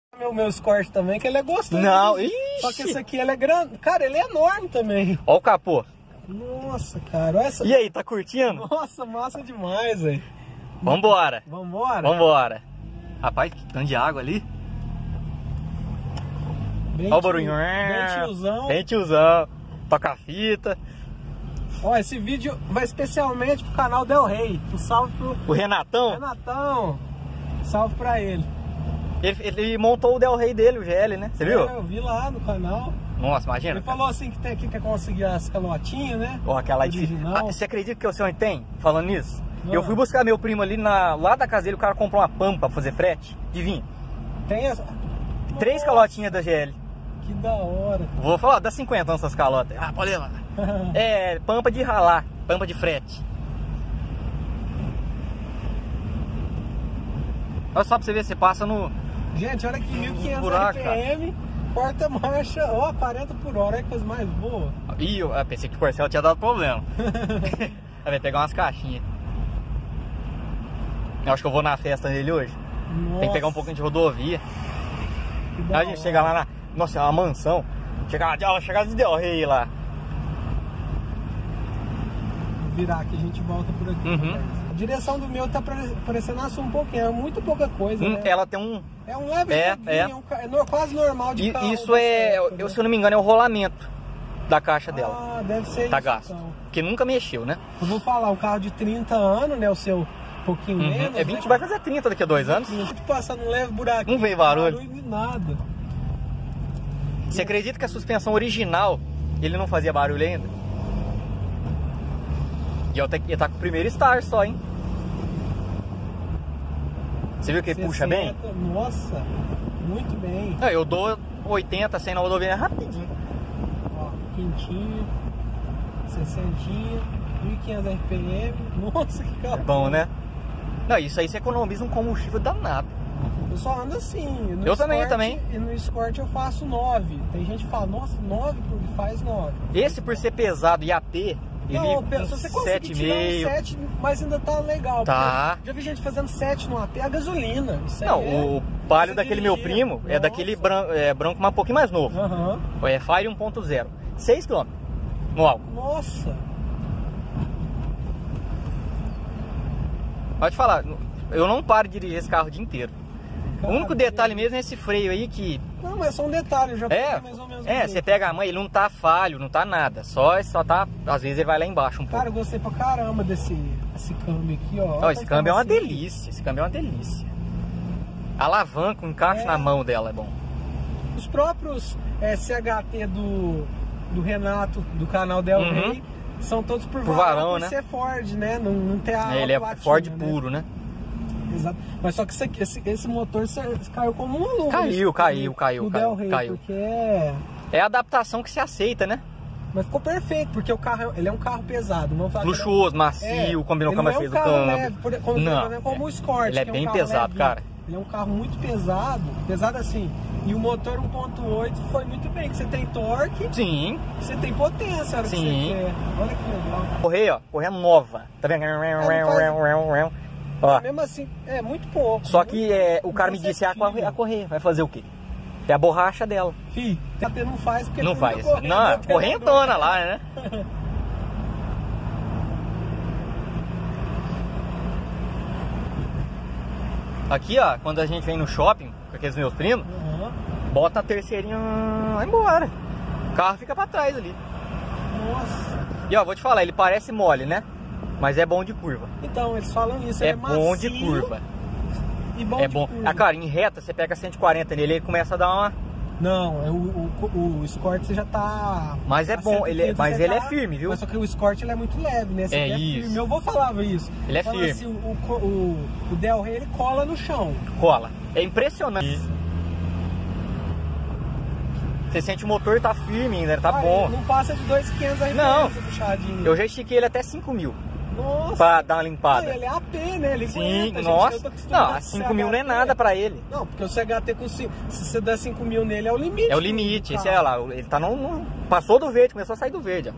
O meu Escort também, que ele é gostoso. Não, ixi. Só que esse aqui ele é grande. Cara, ele é enorme também. Ó o capô. Nossa, cara. Olha essa... E aí, tá curtindo? Nossa, massa demais, velho. Vambora. Vambora? Vambora. Rapaz, que tanto de água ali. Bem Ó o barulhinho. Bem tiozão. Bem tiozão. Toca a fita. Ó, esse vídeo vai especialmente pro canal Del Rey. Um salve pro... O Renatão. Renatão. Salve pra ele. Ele montou o Del Rey dele, o GL, né? Você viu? Eu vi lá no canal. Nossa, imagina. Ele falou assim que tem aqui que conseguir as calotinhas, né? Ó, aquela original. Ah, você acredita que o senhor tem? Falando nisso? Eu fui buscar meu primo ali lá da casa dele, o cara comprou uma pampa pra fazer frete. Adivinha? Tem essa... 3 calotinhas da GL. Que da hora. Vou falar, dá 50 essas calotas. Ah, pode levar. É, pampa de ralar, pampa de frete. Olha só pra você ver, você passa no... Gente, olha aqui, 1500 buraco, RPM, porta-marcha, ó, 40 por hora, olha que coisa mais boa. Ih, eu pensei que o Corcel tinha dado problema. Vai pegar umas caixinhas. Eu acho que eu vou na festa dele hoje. Nossa. Tem que pegar um pouquinho de rodovia. Aí a gente chega lá na... Nossa, é uma mansão. Chega de Del Rey lá. Virar aqui, a gente volta por aqui. A direção do meu tá parecendo assum um pouquinho, é muito pouca coisa, né? Ela tem um... É um leve joguinho, é quase normal de carro. Isso é, época, se eu não me engano, é o rolamento da caixa dela. Ah, deve ser tá isso, gasto. então. Porque nunca mexeu, né? Eu vou falar, o carro de 30 anos, né, o seu pouquinho menos. É 20, né? vai fazer 30 daqui a 2 anos. Passar no leve buraquinho. Não veio barulho. Nada. Você acredita que a suspensão original, ele não fazia barulho ainda? E ele tá com o primeiro Star só, hein? Você viu que ele 60, puxa bem? Nossa, muito bem. Não, eu dou 80, 100 na rodovia rapidinho. Ó, quentinho, 60, 1500 RPM. Nossa, que carro. É bom, né? Não, isso aí você economiza um combustível danado. Eu só ando assim. No Eu Escort, também. E no Escort eu faço 9. Tem gente que fala, nossa, 9 porque faz 9. Esse por ser pesado e AP, ele Não, se você conseguir tirar um 7, mas ainda tá legal. Tá. Já vi gente fazendo 7 no AP, a gasolina. Isso aí não, é, o Palio daquele meu primo é daquele branco, mas um pouquinho mais novo. É Fire 1.0. 6 km no álcool. Nossa. Pode falar, eu não paro de dirigir esse carro o dia inteiro. O único detalhe mesmo é esse freio aí que... Não, mas é só um detalhe, eu já peguei mais ou menos. Você pega a mãe, ele não tá falho, não tá nada. Só tá, às vezes ele vai lá embaixo um pouco. Cara, eu gostei pra caramba desse câmbio aqui, ó. Não, esse câmbio é uma delícia, esse câmbio é uma delícia. Alavanca, o encaixe na mão dela é bom. Os próprios CHT do Renato, do canal Del Rey, são todos por varão, por né? ser Ford, né? Não tem a ele é platina, Ford né? puro, né? Exato. Mas só que esse motor caiu como um aluno. Caiu. Del Rey, porque é a adaptação que se aceita, né? Mas ficou perfeito, porque o carro, ele é um carro pesado. Luxuoso, macio, combinou com a macia do câmbio. Não, como o Escort. Ele é bem pesado, cara. Ele é um carro muito pesado assim. E o motor 1.8 foi muito bem, que você tem torque. Sim. Você tem potência, a hora que você quer. Olha que legal. Correia nova. Tá vendo? Ó. Mesmo assim, é muito pouco. Só que o cara me disse, a correia vai fazer o quê? É a borracha dela. Fih, até não faz porque não faz. Não, correntona lá, né? Aqui, ó, quando a gente vem no shopping com aqueles meus primos, bota a terceirinha, vai embora. O carro fica pra trás ali. Nossa. E ó, vou te falar, ele parece mole, né? Mas é bom de curva. Então, eles falam isso. É bom de curva. E bom de curva. Ah, cara, em reta, você pega 140 nele, ele começa a dar uma... Não, o Escort você já tá... Mas é bom, mas ele é firme, viu? Mas só que o Escort ele é muito leve, né? É isso. Firme. Meu avô falava isso. Ele é firme. Assim, o Del Rey, ele cola no chão. Cola. É impressionante. Você sente o motor tá firme ainda, tá bom. Ele não passa de 2.500 RPM. Não, puxadinho. Eu já estiquei ele até 5.000. Nossa. Pra dar uma limpada. Ele é AP, né? Ele sim, aguenta, nossa. Não, 5.000 não é nada pra ele. Não, porque o CHT com 5... Se você der 5.000 nele, é o limite. É o limite. Esse é lá, ele tá passou do verde, começou a sair do verde, ó.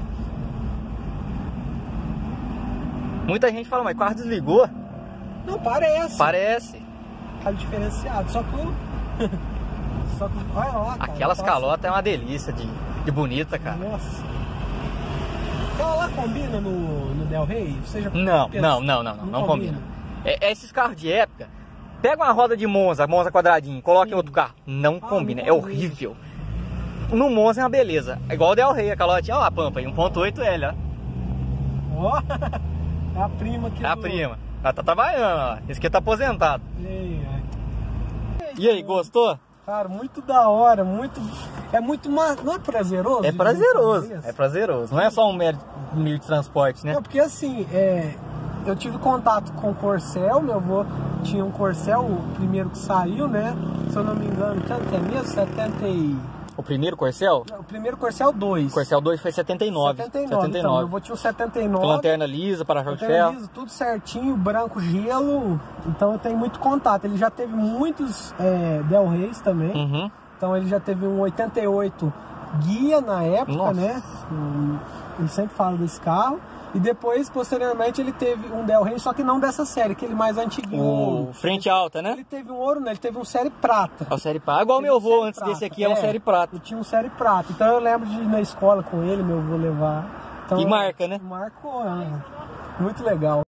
Muita gente fala, mas o carro desligou. Não, parece. Parece. Carro diferenciado. Só que Só que, olha lá, cara, aquelas calotas é uma delícia de bonita, cara. Nossa. Aquela lá combina no Del Rey? Você já Não combina. Esses carros de época, pega uma roda de Monza quadradinho, coloca em outro carro. Não combina, é horrível. No Monza é uma beleza. É igual o Del Rey, a calotinha, ó, a Pampa, 1.8L, ó. Ó, é a prima que. É a prima. Ela tá trabalhando, ó. Esse aqui tá aposentado. E aí, gostou? Cara, muito da hora, muito. É muito mais. Não é prazeroso? É prazeroso, é prazeroso. Não é só um meio de transporte, né? Não, porque assim, eu tive contato com o Corcel, meu avô tinha um Corcel, o primeiro que saiu, né? Se eu não me engano, tanto é mesmo? 70 e... O primeiro Corcel? O primeiro Corcel 2. O Corcel 2 foi 79. 79. Então, meu avô tinha um 79. Com lanterna lisa, para-choque de ferro. Lisa, tudo certinho, branco, gelo. Então eu tenho muito contato. Ele já teve muitos Del Reys também. Uhum. Então ele já teve um 88 guia na época, nossa, né? Ele sempre fala desse carro. E depois, posteriormente, ele teve um Del Rey, só que não dessa série, aquele mais antiguinho. O frente alta, né? Ele teve um ouro, né? Ele teve um série prata. A série prata. Igual meu avô, antes desse aqui, era um série prata. Ele tinha um série prata. Então eu lembro de ir na escola com ele, meu avô levar. Então, e marca, né? Marcou, muito legal.